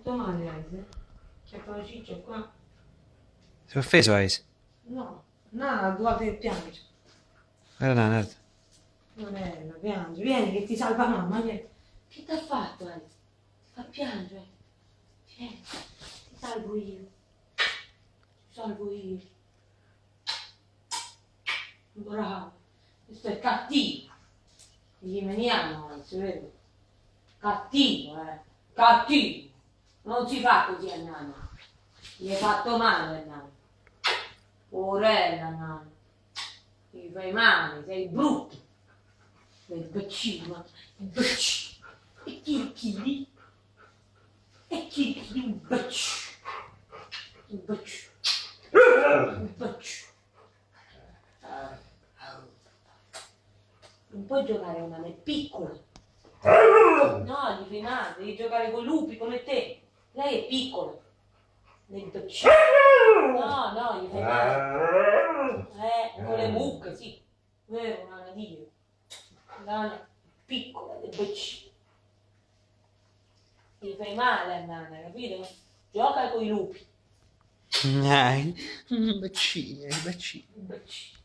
fatto male, Aise? C'è fatto ciccio qua? Si è offeso, Ace? No, no, dovete piangere. Guarda, guarda. Non è, la piange. Vieni che ti salva mamma, vieni. Che ti ha fatto, Aise? Ti fa piangere. Vieni, ti salvo io. Ti salvo io. Bravo. Questo è cattivo. Gli veniamo, Aise, vero? Cattivo, cattivo. Non si fa così a Nana. Gli hai fatto male a Nana. Porella Nana. Gli fai male, sei brutto. Sei baccino, un baccino. E chi? E chi? Un baccino. Un baccino. Un baccino. Non puoi giocare a Nana, è piccola. No, gli fai male, devi giocare con i lupi come te. Lei è piccola. Nel baccino. No, gli fai male. Con le mucche, sì. Vero, Nana, Dio. Nana piccola del baccino. Gli fai male a Nana, capito? Gioca con i lupi. Dai, bacino, bacino. Il baccino.